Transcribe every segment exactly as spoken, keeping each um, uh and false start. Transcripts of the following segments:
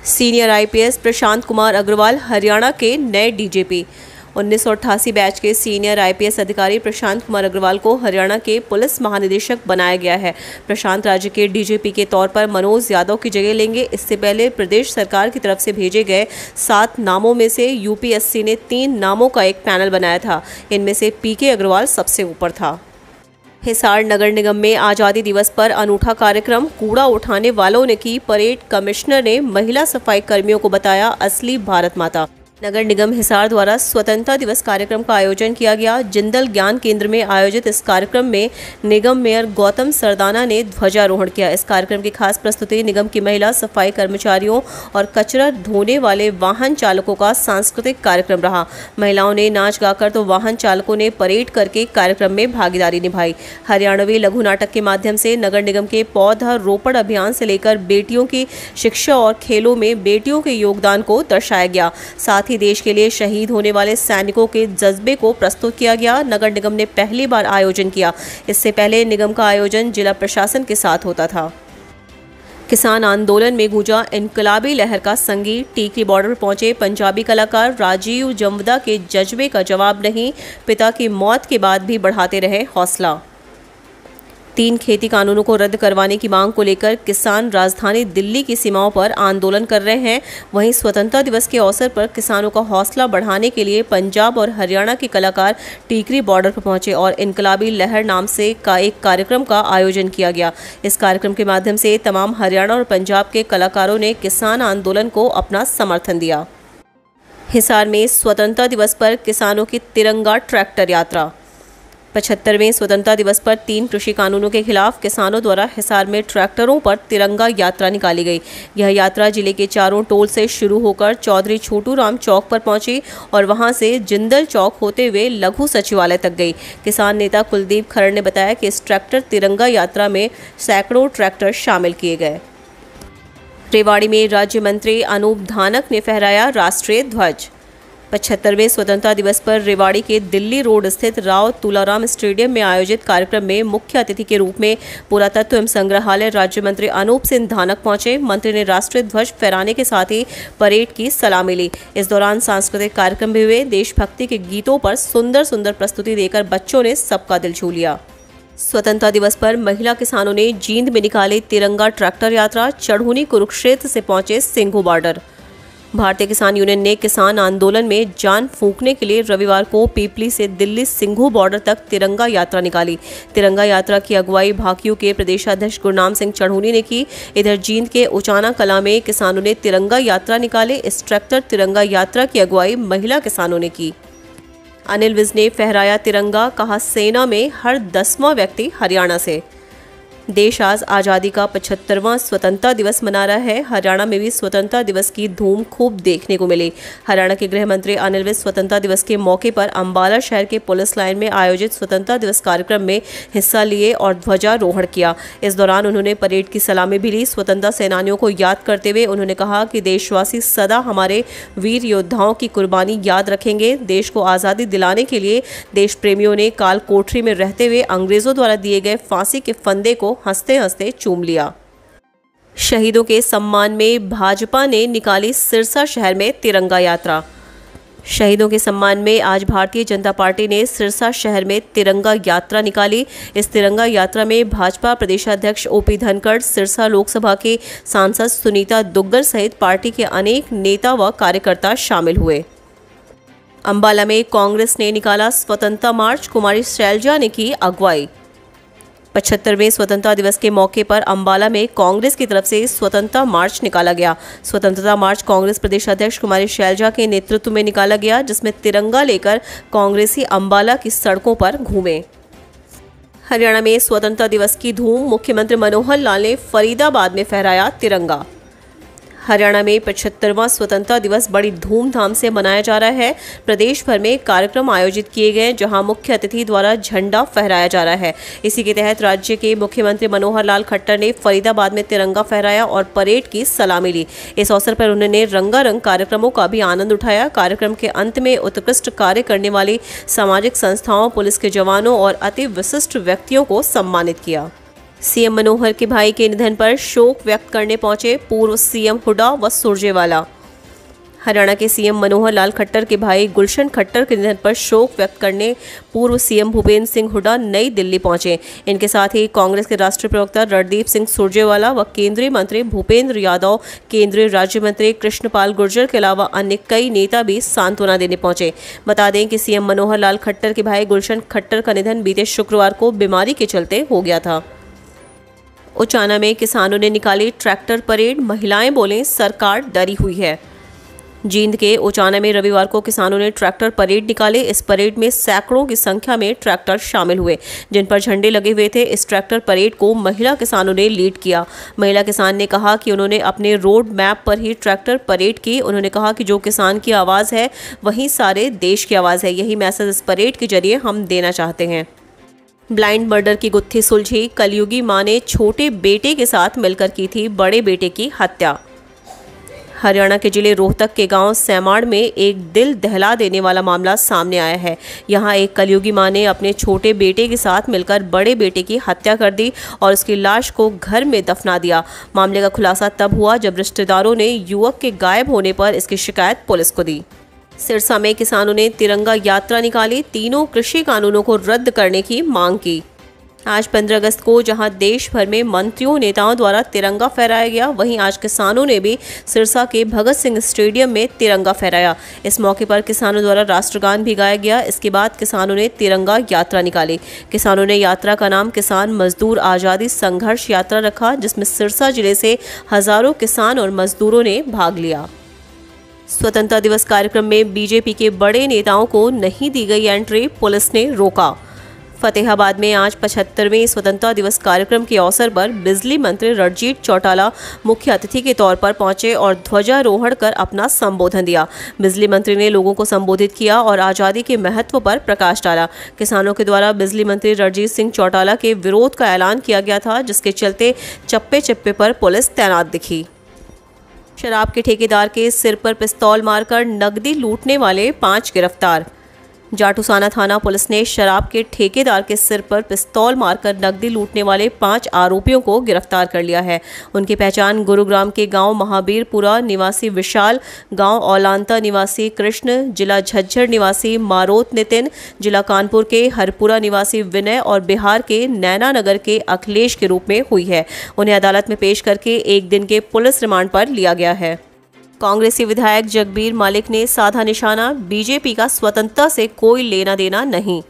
Senior IPS Prashant Kumar Agrawal Haryana के नए DGP. उन्नीस सौ अट्ठासी बैच के सीनियर आईपीएस अधिकारी प्रशांत कुमार अग्रवाल को हरियाणा के पुलिस महानिदेशक बनाया गया है। प्रशांत राज्य के डीजीपी के तौर पर मनोज यादव की जगह लेंगे। इससे पहले प्रदेश सरकार की तरफ से भेजे गए सात नामों में से यूपीएससी ने तीन नामों का एक पैनल बनाया था। इनमें से पीके अग्रवाल सबसे ऊपर था। हिसार नगर निगम में आज़ादी दिवस पर अनूठा कार्यक्रम, कूड़ा उठाने वालों ने की परेड। कमिश्नर ने महिला सफाई कर्मियों को बताया असली भारत माता। नगर निगम हिसार द्वारा स्वतंत्रता दिवस कार्यक्रम का आयोजन किया गया। जिंदल ज्ञान केंद्र में आयोजित इस कार्यक्रम में निगम मेयर गौतम सरदाना ने ध्वजारोहण किया। इस कार्यक्रम की खास प्रस्तुति निगम की महिला सफाई कर्मचारियों और कचरा ढोने वाले वाहन चालकों का सांस्कृतिक कार्यक्रम रहा। महिलाओं ने नाच गाकर तो वाहन चालकों ने परेड करके कार्यक्रम में भागीदारी निभाई। हरियाणवी लघु नाटक के माध्यम से नगर निगम के पौधा रोपण अभियान से लेकर बेटियों की शिक्षा और खेलों में बेटियों के योगदान को दर्शाया गया। साथ देश के लिए शहीद होने वाले सैनिकों के जज्बे को प्रस्तुत किया गया। नगर निगम ने पहली बार आयोजन किया। इससे पहले निगम का आयोजन जिला प्रशासन के साथ होता था। किसान आंदोलन में गूंजा इनकलाबी लहर का संगीत। टीकरी बॉर्डर पर पहुंचे पंजाबी कलाकार। राजीव जमवदा के जज्बे का जवाब नहीं, पिता की मौत के बाद भी बढ़ाते रहे हौसला। तीन खेती कानूनों को रद्द करवाने की मांग को लेकर किसान राजधानी दिल्ली की सीमाओं पर आंदोलन कर रहे हैं। वहीं स्वतंत्रता दिवस के अवसर पर किसानों का हौसला बढ़ाने के लिए पंजाब और हरियाणा के कलाकार टीकरी बॉर्डर पर पहुंचे और इनकलाबी लहर नाम से का एक कार्यक्रम का आयोजन किया गया। इस कार्यक्रम के माध्यम से तमाम हरियाणा और पंजाब के कलाकारों ने किसान आंदोलन को अपना समर्थन दिया। हिसार में स्वतंत्रता दिवस पर किसानों की तिरंगा ट्रैक्टर यात्रा। पचहत्तरवें स्वतंत्रता दिवस पर तीन कृषि कानूनों के खिलाफ किसानों द्वारा हिसार में ट्रैक्टरों पर तिरंगा यात्रा निकाली गई। यह यात्रा जिले के चारों टोल से शुरू होकर चौधरी छोटू राम चौक पर पहुंची और वहां से जिंदल चौक होते हुए लघु सचिवालय तक गई। किसान नेता कुलदीप खरड़ ने बताया कि इस ट्रैक्टर तिरंगा यात्रा में सैकड़ों ट्रैक्टर शामिल किए गए। रेवाड़ी में राज्य मंत्री अनूप धानक ने फहराया राष्ट्रीय ध्वज। पचहत्तरवें स्वतंत्रता दिवस पर रेवाड़ी के दिल्ली रोड स्थित राव तुलाराम स्टेडियम में आयोजित कार्यक्रम में मुख्य अतिथि के रूप में पुरातत्व एवं संग्रहालय राज्य मंत्री अनूप सिंह धानक पहुंचे। मंत्री ने राष्ट्रीय ध्वज फहराने के साथ ही परेड की सलामी ली। इस दौरान सांस्कृतिक कार्यक्रम भी हुए। देशभक्ति के गीतों पर सुंदर सुंदर प्रस्तुति देकर बच्चों ने सबका दिल छू लिया। स्वतंत्रता दिवस पर महिला किसानों ने जींद में निकाली तिरंगा ट्रैक्टर यात्रा। चढ़ूनी कुरुक्षेत्र से पहुंचे सिंघू बॉर्डर। भारतीय किसान यूनियन ने किसान आंदोलन में जान फूंकने के लिए रविवार को पीपली से दिल्ली सिंघू बॉर्डर तक तिरंगा यात्रा निकाली। तिरंगा यात्रा की अगुवाई भाकियू के प्रदेशाध्यक्ष गुरनाम सिंह चढ़ूनी ने की। इधर जींद के उचाना कला में किसानों ने तिरंगा यात्रा निकाले। इस ट्रैक्टर तिरंगा यात्रा की अगुवाई महिला किसानों ने की। अनिल विज ने फहराया तिरंगा, कहा सेना में हर दसवां व्यक्ति हरियाणा से। देश आज आज़ादी का पचहत्तरवां स्वतंत्रता दिवस मना रहा है। हरियाणा में भी स्वतंत्रता दिवस की धूम खूब देखने को मिली। हरियाणा के गृह मंत्री अनिल विज स्वतंत्रता दिवस के मौके पर अंबाला शहर के पुलिस लाइन में आयोजित स्वतंत्रता दिवस कार्यक्रम में हिस्सा लिए और ध्वजारोहण किया। इस दौरान उन्होंने परेड की सलामी भी ली। स्वतंत्रता सेनानियों को याद करते हुए उन्होंने कहा कि देशवासी सदा हमारे वीर योद्धाओं की कुर्बानी याद रखेंगे। देश को आज़ादी दिलाने के लिए देश प्रेमियों ने काल कोठरी में रहते हुए अंग्रेजों द्वारा दिए गए फांसी के फंदे को हंसते हंसते चूम लिया। शहीदों के सम्मान में भाजपा ने निकाली सिरसा शहर में तिरंगा यात्रा। शहीदों के सम्मान में आज भारतीय जनता पार्टी ने सिरसा शहर में तिरंगा यात्रा निकाली। इस तिरंगा यात्रा में भाजपा प्रदेशाध्यक्ष ओपी धनखड़, सिरसा लोकसभा के सांसद सुनीता दुग्गल सहित पार्टी के अनेक नेता व कार्यकर्ता शामिल हुए। अंबाला में कांग्रेस ने निकाला स्वतंत्रता मार्च। कुमारी शैलजा ने की अगुवाई। पचहत्तरवें स्वतंत्रता दिवस के मौके पर अंबाला में कांग्रेस की तरफ से स्वतंत्रता मार्च निकाला गया। स्वतंत्रता मार्च कांग्रेस प्रदेशाध्यक्ष कुमारी शैलजा के नेतृत्व में निकाला गया, जिसमें तिरंगा लेकर कांग्रेसी अंबाला की सड़कों पर घूमे। हरियाणा में स्वतंत्रता दिवस की धूम। मुख्यमंत्री मनोहर लाल ने फरीदाबाद में फहराया तिरंगा। हरियाणा में पचहत्तरवां स्वतंत्रता दिवस बड़ी धूमधाम से मनाया जा रहा है। प्रदेश भर में कार्यक्रम आयोजित किए गए, जहां मुख्य अतिथि द्वारा झंडा फहराया जा रहा है। इसी के तहत राज्य के मुख्यमंत्री मनोहर लाल खट्टर ने फरीदाबाद में तिरंगा फहराया और परेड की सलामी ली। इस अवसर पर उन्होंने रंगारंग कार्यक्रमों का भी आनंद उठाया। कार्यक्रम के अंत में उत्कृष्ट कार्य करने वाली सामाजिक संस्थाओं, पुलिस के जवानों और अति विशिष्ट व्यक्तियों को सम्मानित किया। सीएम मनोहर के भाई के निधन पर शोक व्यक्त करने पहुंचे पूर्व सीएम हुड्डा व सुरजेवाला। हरियाणा के सीएम मनोहर लाल खट्टर के भाई गुलशन खट्टर के निधन पर शोक व्यक्त करने पूर्व सीएम भूपेंद्र सिंह हुड्डा नई दिल्ली पहुंचे। इनके साथ ही कांग्रेस के राष्ट्रीय प्रवक्ता रणदीप सिंह सुरजेवाला व केंद्रीय मंत्री भूपेंद्र यादव, केंद्रीय राज्य मंत्री कृष्णपाल गुर्जर के अलावा अन्य कई नेता भी सांत्वना देने पहुंचे। बता दें कि सीएम मनोहर लाल खट्टर के भाई गुलशन खट्टर का निधन बीते शुक्रवार को बीमारी के चलते हो गया था। उचाना में किसानों ने निकाली ट्रैक्टर परेड, महिलाएं बोले सरकार डरी हुई है। जींद के उचाना में रविवार को किसानों ने ट्रैक्टर परेड निकाले। इस परेड में सैकड़ों की संख्या में ट्रैक्टर शामिल हुए, जिन पर झंडे लगे हुए थे। इस ट्रैक्टर परेड को महिला किसानों ने लीड किया। महिला किसान ने कहा कि उन्होंने अपने रोड मैप पर ही ट्रैक्टर परेड की। उन्होंने कहा कि जो किसान की आवाज़ है वही सारे देश की आवाज़ है। यही मैसेज इस परेड के जरिए हम देना चाहते हैं। ब्लाइंड मर्डर की गुत्थी सुलझी। कलयुगी मां ने छोटे बेटे के साथ मिलकर की थी बड़े बेटे की हत्या। हरियाणा के जिले रोहतक के गांव सैमाड़ में एक दिल दहला देने वाला मामला सामने आया है। यहां एक कलयुगी मां ने अपने छोटे बेटे के साथ मिलकर बड़े बेटे की हत्या कर दी और उसकी लाश को घर में दफना दिया। मामले का खुलासा तब हुआ जब रिश्तेदारों ने युवक के गायब होने पर इसकी शिकायत पुलिस को दी। सिरसा में किसानों ने तिरंगा यात्रा निकाली। तीनों कृषि कानूनों को रद्द करने की मांग की। आज पंद्रह अगस्त को जहां देश भर में मंत्रियों नेताओं द्वारा तिरंगा फहराया गया, वहीं आज किसानों ने भी सिरसा के भगत सिंह स्टेडियम में तिरंगा फहराया। इस मौके पर किसानों द्वारा राष्ट्रगान भी गाया गया। इसके बाद किसानों ने तिरंगा यात्रा निकाली। किसानों ने यात्रा का नाम किसान मजदूर आज़ादी संघर्ष यात्रा रखा, जिसमें सिरसा जिले से हजारों किसान और मजदूरों ने भाग लिया। स्वतंत्रता दिवस कार्यक्रम में बीजेपी के बड़े नेताओं को नहीं दी गई एंट्री, पुलिस ने रोका। फतेहाबाद में आज पचहत्तरवें स्वतंत्रता दिवस कार्यक्रम के अवसर पर बिजली मंत्री रणजीत चौटाला मुख्य अतिथि के तौर पर पहुंचे और ध्वजारोहण कर अपना संबोधन दिया। बिजली मंत्री ने लोगों को संबोधित किया और आज़ादी के महत्व पर प्रकाश डाला। किसानों के द्वारा बिजली मंत्री रणजीत सिंह चौटाला के विरोध का ऐलान किया गया था, जिसके चलते चप्पे चप्पे पर पुलिस तैनात दिखी। शराब के ठेकेदार के सिर पर पिस्तौल मारकर नकदी लूटने वाले पांच गिरफ्तार। जाटूसाना थाना पुलिस ने शराब के ठेकेदार के सिर पर पिस्तौल मारकर नकदी लूटने वाले पांच आरोपियों को गिरफ्तार कर लिया है। उनकी पहचान गुरुग्राम के गांव महावीरपुरा निवासी विशाल, गांव औलांता निवासी कृष्ण, जिला झज्जर निवासी मारोत नितिन, जिला कानपुर के हरपुरा निवासी विनय और बिहार के नैना नगर के अखिलेश के रूप में हुई है। उन्हें अदालत में पेश करके एक दिन के पुलिस रिमांड पर लिया गया है। कांग्रेसी विधायक जगबीर मलिक ने साधा निशाना, बीजेपी का स्वतंत्रता से कोई लेना देना नहीं।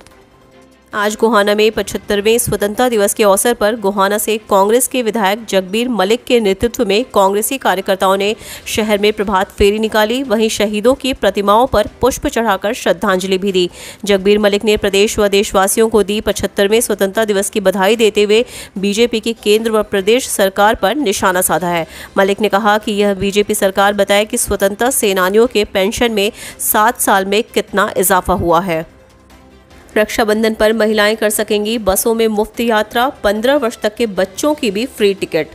आज गोहाना में पचहत्तरवें स्वतंत्रता दिवस के अवसर पर गोहाना से कांग्रेस के विधायक जगबीर मलिक के नेतृत्व में कांग्रेसी कार्यकर्ताओं ने शहर में प्रभात फेरी निकाली। वहीं शहीदों की प्रतिमाओं पर पुष्प चढ़ाकर श्रद्धांजलि भी दी। जगबीर मलिक ने प्रदेश व देशवासियों को दी पचहत्तरवें स्वतंत्रता दिवस की बधाई देते हुए बीजेपी की केंद्र व प्रदेश सरकार पर निशाना साधा है। मलिक ने कहा कि यह बीजेपी सरकार बताए कि स्वतंत्रता सेनानियों के पेंशन में सात साल में कितना इजाफा हुआ है। रक्षाबंधन पर महिलाएं कर सकेंगी बसों में मुफ्त यात्रा, पंद्रह वर्ष तक के बच्चों की भी फ्री टिकट।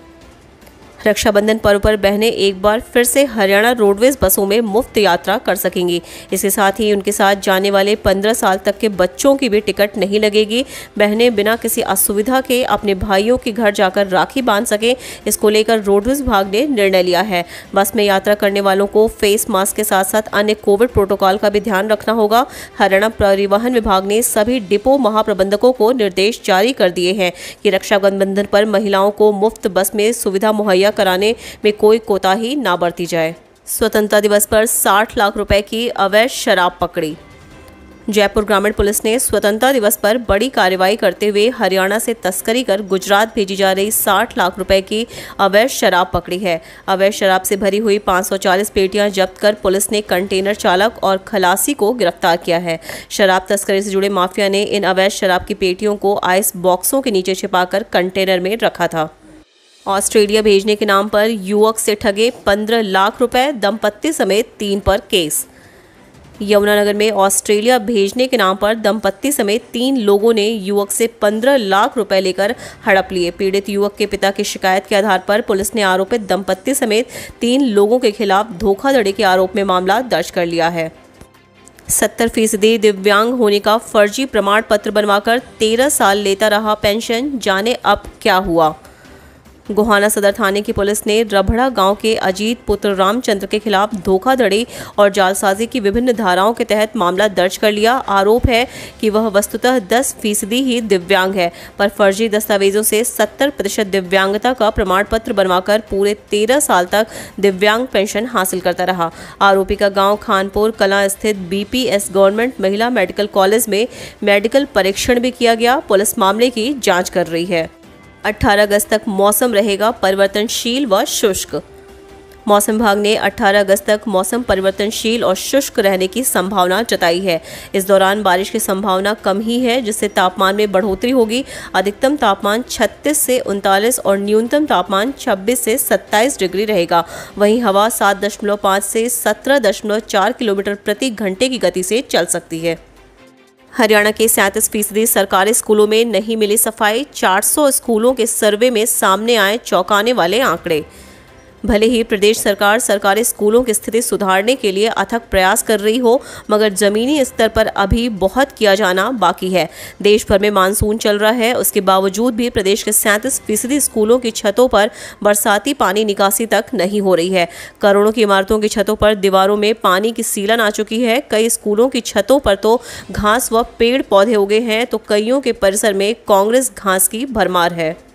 रक्षाबंधन पर्व पर बहनें एक बार फिर से हरियाणा रोडवेज बसों में मुफ्त यात्रा कर सकेंगी। इसके साथ ही उनके साथ जाने वाले पंद्रह साल तक के बच्चों की भी टिकट नहीं लगेगी। बहनें बिना किसी असुविधा के अपने भाइयों के घर जाकर राखी बांध सकें, इसको लेकर रोडवेज विभाग ने निर्णय लिया है। बस में यात्रा करने वालों को फेस मास्क के साथ साथ अन्य कोविड प्रोटोकॉल का भी ध्यान रखना होगा। हरियाणा परिवहन विभाग ने सभी डिपो महाप्रबंधकों को निर्देश जारी कर दिए हैं कि रक्षाबंधन पर महिलाओं को मुफ्त बस में सुविधा मुहैया कराने में कोई कोताही ना बरती जाए। स्वतंत्रता दिवस पर साठ लाख रुपए की अवैध शराब पकड़ी। जयपुर ग्रामीण पुलिस ने स्वतंत्रता दिवस पर बड़ी कार्रवाई करते हुए हरियाणा से तस्करी कर गुजरात भेजी जा रही साठ लाख रुपए की अवैध शराब पकड़ी है। अवैध शराब से भरी हुई पाँच सौ चालीस पेटियां जब्त कर पुलिस ने कंटेनर चालक और खलासी को गिरफ्तार किया है। शराब तस्करी से जुड़े माफिया ने इन अवैध शराब की पेटियों को आइस बॉक्सों के नीचे छिपाकर कंटेनर में रखा था। ऑस्ट्रेलिया भेजने के नाम पर युवक से ठगे पंद्रह लाख रुपए, दंपत्ति समेत तीन पर केस। यमुनानगर में ऑस्ट्रेलिया भेजने के नाम पर दंपत्ति समेत तीन लोगों ने युवक से पंद्रह लाख रुपए लेकर हड़प लिए। पीड़ित युवक के पिता की शिकायत के आधार पर पुलिस ने आरोपित दंपत्ति समेत तीन लोगों के खिलाफ धोखाधड़ी के आरोप में मामला दर्ज कर लिया है। सत्तर फीसदी दिव्यांग होने का फर्जी प्रमाण पत्र बनवाकर तेरह साल लेता रहा पेंशन, जाने अब क्या हुआ। गोहाना सदर थाने की पुलिस ने रभड़ा गांव के अजीत पुत्र रामचंद्र के खिलाफ धोखाधड़ी और जालसाजी की विभिन्न धाराओं के तहत मामला दर्ज कर लिया। आरोप है कि वह वस्तुतः दस फीसदी ही दिव्यांग है, पर फर्जी दस्तावेजों से सत्तर प्रतिशत दिव्यांगता का प्रमाण पत्र बनवाकर पूरे तेरह साल तक दिव्यांग पेंशन हासिल करता रहा। आरोपी का गाँव खानपुर कलां स्थित बीपीएस गवर्नमेंट महिला मेडिकल कॉलेज में मेडिकल परीक्षण भी किया गया। पुलिस मामले की जाँच कर रही है। अठारह अगस्त तक मौसम रहेगा परिवर्तनशील व शुष्क। मौसम विभाग ने अठारह अगस्त तक मौसम परिवर्तनशील और शुष्क रहने की संभावना जताई है। इस दौरान बारिश की संभावना कम ही है, जिससे तापमान में बढ़ोतरी होगी। अधिकतम तापमान छत्तीस से उनतालीस और न्यूनतम तापमान छब्बीस से सत्ताईस डिग्री रहेगा। वहीं हवा सात दशमलव पाँच से सत्रह दशमलव चार किलोमीटर प्रति घंटे की गति से चल सकती है। हरियाणा के सैंतीस फीसदी सरकारी स्कूलों में नहीं मिली सफाई। चार सौ स्कूलों के सर्वे में सामने आए चौंकाने वाले आंकड़े। भले ही प्रदेश सरकार सरकारी स्कूलों की स्थिति सुधारने के लिए अथक प्रयास कर रही हो, मगर जमीनी स्तर पर अभी बहुत किया जाना बाकी है। देश भर में मानसून चल रहा है, उसके बावजूद भी प्रदेश के सैंतीस फीसदी स्कूलों की छतों पर बरसाती पानी निकासी तक नहीं हो रही है। करोड़ों की इमारतों की छतों पर दीवारों में पानी की सीलन आ चुकी है। कई स्कूलों की छतों पर तो घास व पेड़ पौधे उगे हैं, तो कईयों के परिसर में कांग्रेस घास की भरमार है।